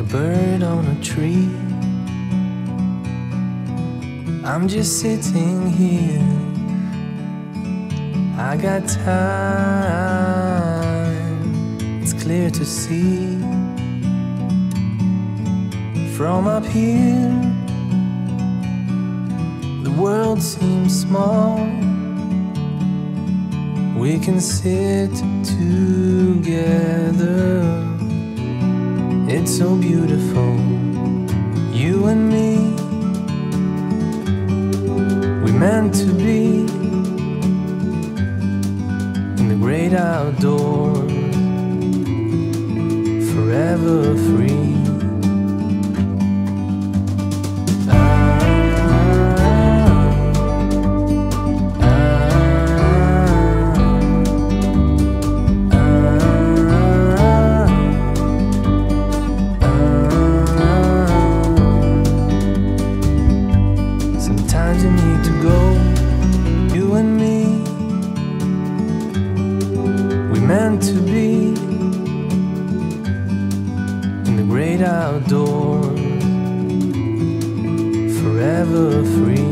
bird on a tree. I'm just sitting here, I got time, it's clear to see. From up here, the world seems small. We can sit together, it's so beautiful, you and me. We meant to be in the great outdoors, forever free. Sometimes you need to go, you and me. We meant to be in the great outdoors, forever free.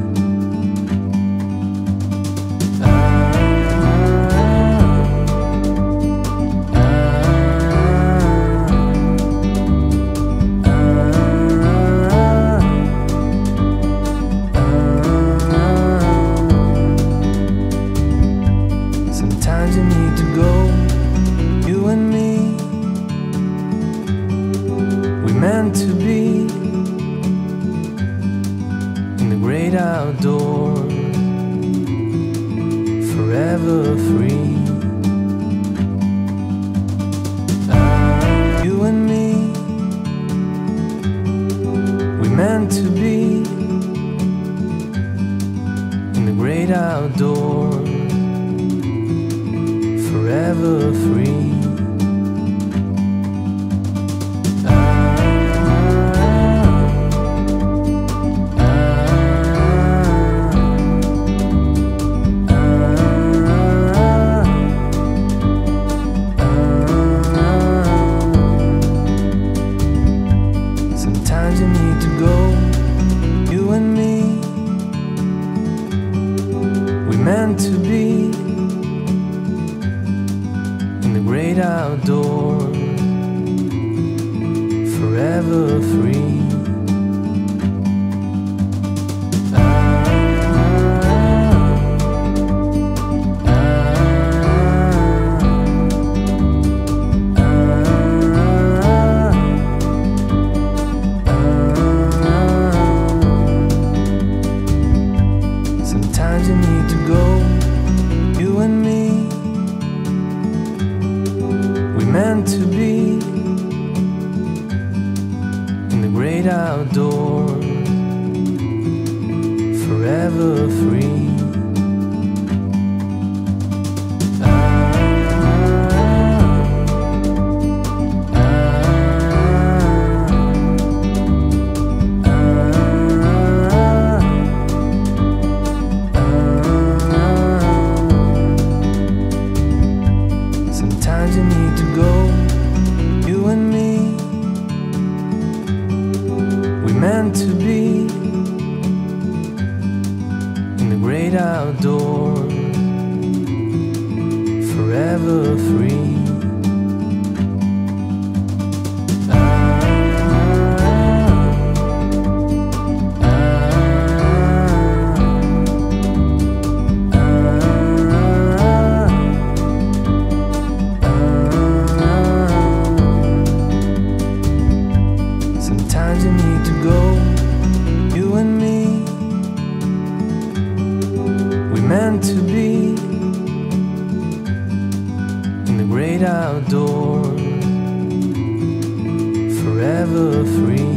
Sometimes you need to go, you and me. We meant to be in the great outdoors, forever free. You and me, we meant to be in the great outdoors, forever free. Sometimes you need to go, you and me. We meant to be in the great outdoors, forever free. Sometimes you need to go, you and me. We meant to be in the great outdoors, forever free. Sometimes you need to go, you and me. We meant to be in the great outdoors, forever free. Sometimes you need to go, you and me. We meant to be in the great outdoors, forever free.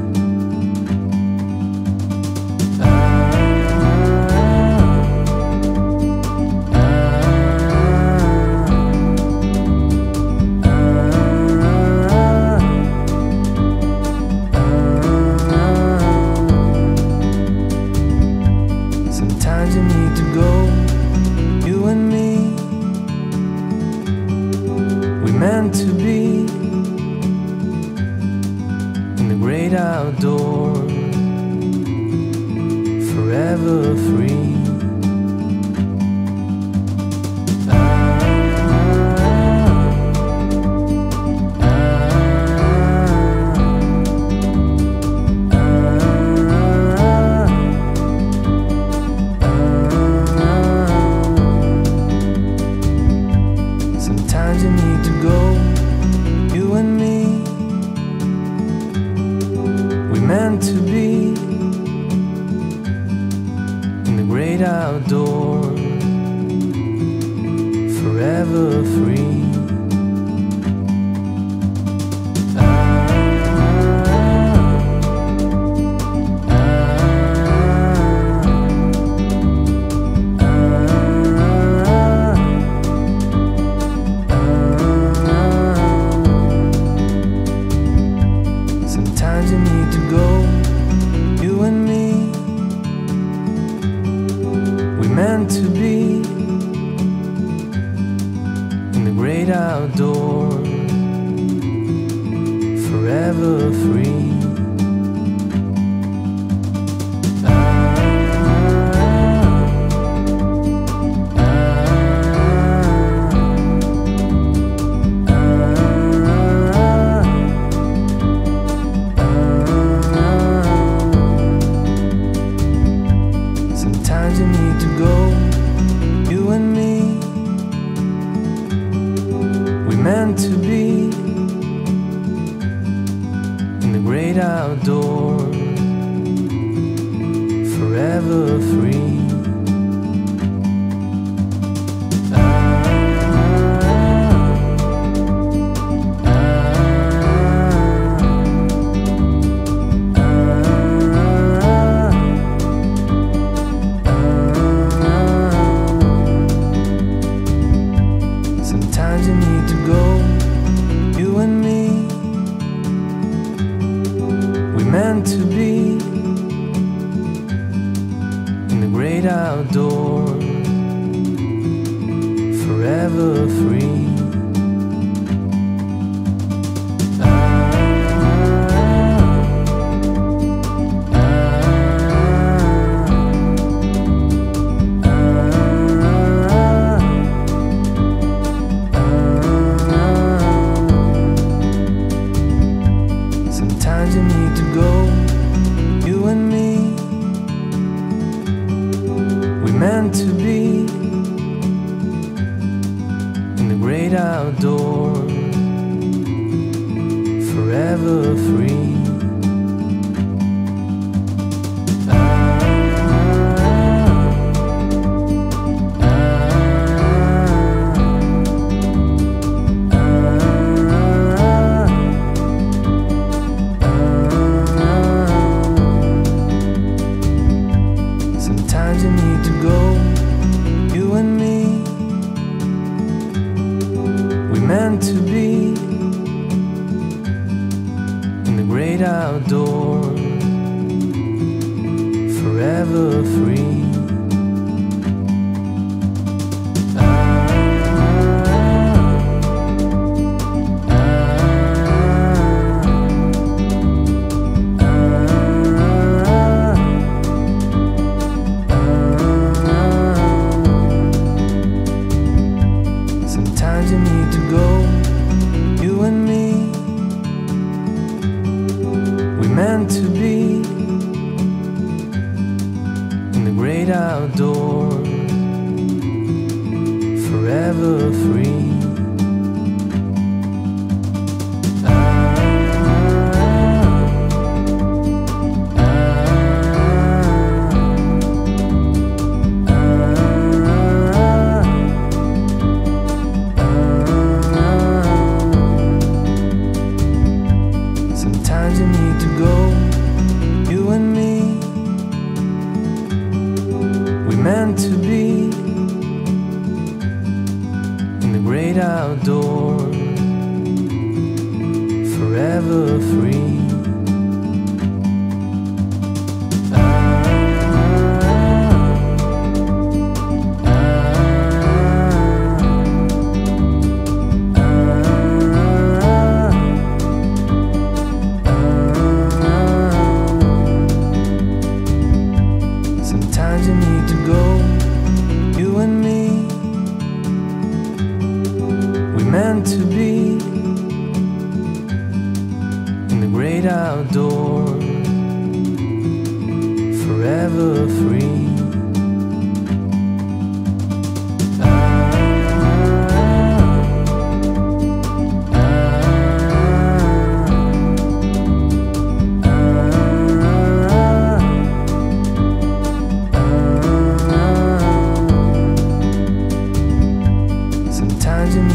Sometimes you need to go, you and me. We meant to be Sometimes you need to go, you and me. We meant to be in the great outdoors, forever free. Sometimes you need to go, you and me. We meant to be in the great outdoors, forever free. Sometimes you need to go, you and me. We meant to be in the great outdoors, forever free. Sometimes you need to go, you and me. We meant to be in the great outdoors, forever free. Sometimes you need to go, you and me. We meant to be in the great outdoors, forever free. Sometimes you need to go, you and me. We meant to be in the great outdoors, forever free. Sometimes you need to go, you and me. We meant to be in the great outdoors, forever free. Sometimes you need to go, you and me. We meant to be in the great outdoors, forever free. Sometimes you need to go, you and me. We meant to be in the great outdoors, forever free.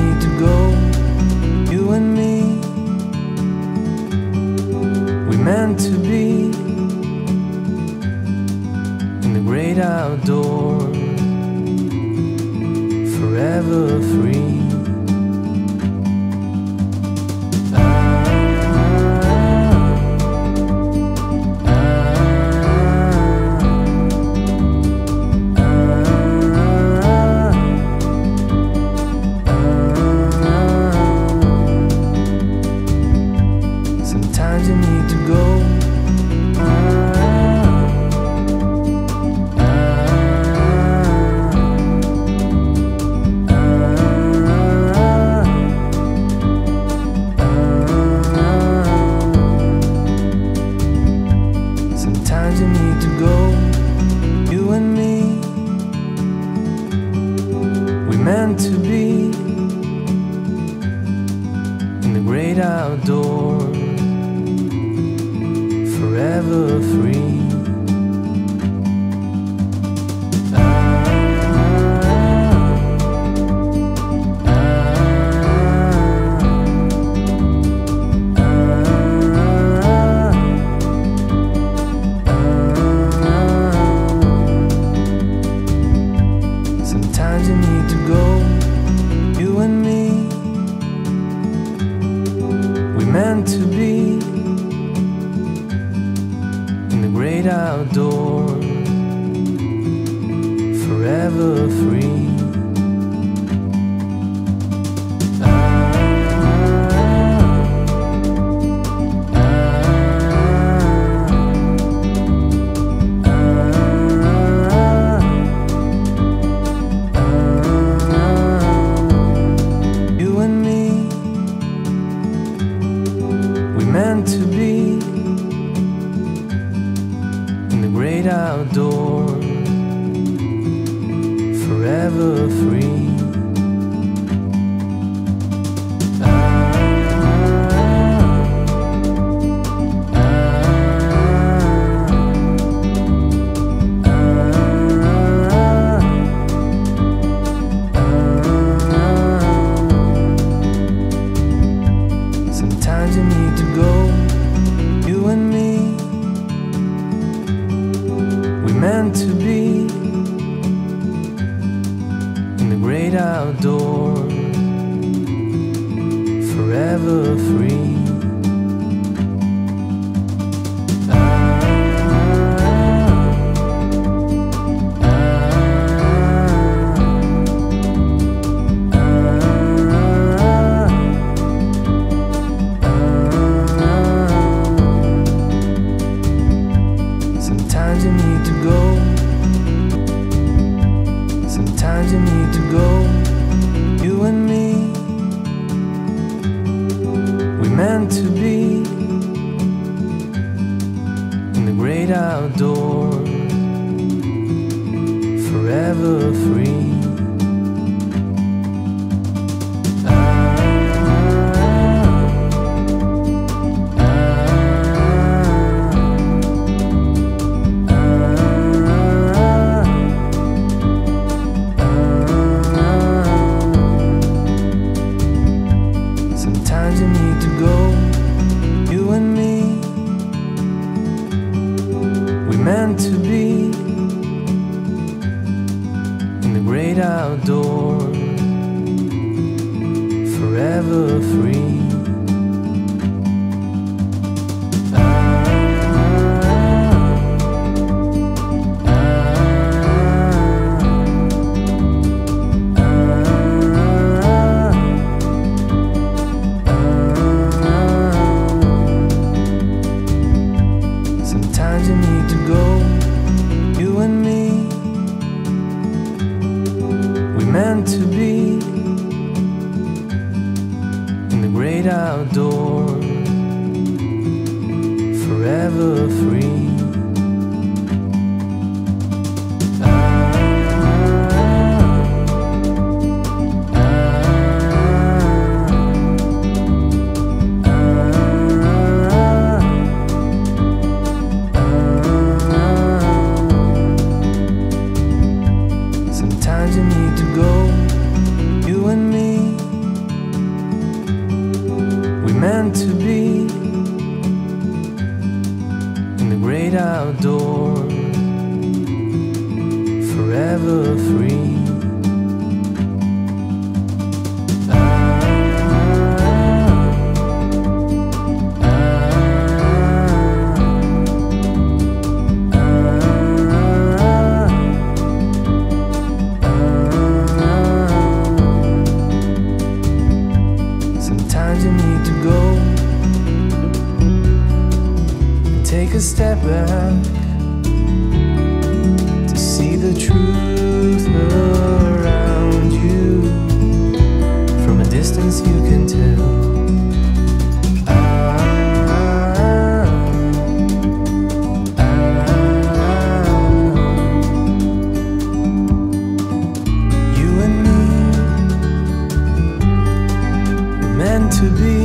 need to go, you and me. We meant to be in the great outdoors, forever free. Sometimes you need to go. Sometimes you need to go, you and me. We meant to be in the great outdoors, forever free. Sometimes you need to go, you and me. We meant to be in the great outdoors, forever free. You and me, we meant to be in the great outdoors, forever free. Sometimes you need to go, you and me. We meant to be in the great outdoors, forever free. Sometimes you need to go. Sometimes you need to go, you and me. We meant to be in the great outdoors, forever free. Sometimes you need to go, you and me. We meant to be in the great outdoors, forever free. Sometimes you need to go, you and me. We meant to be in the great outdoors, forever free. Sometimes you need to go, you and me. meant to be in the great outdoors, forever free. Sometimes you need to go and take a step back to see the truth around you. From a distance you can tell. You and me were meant to be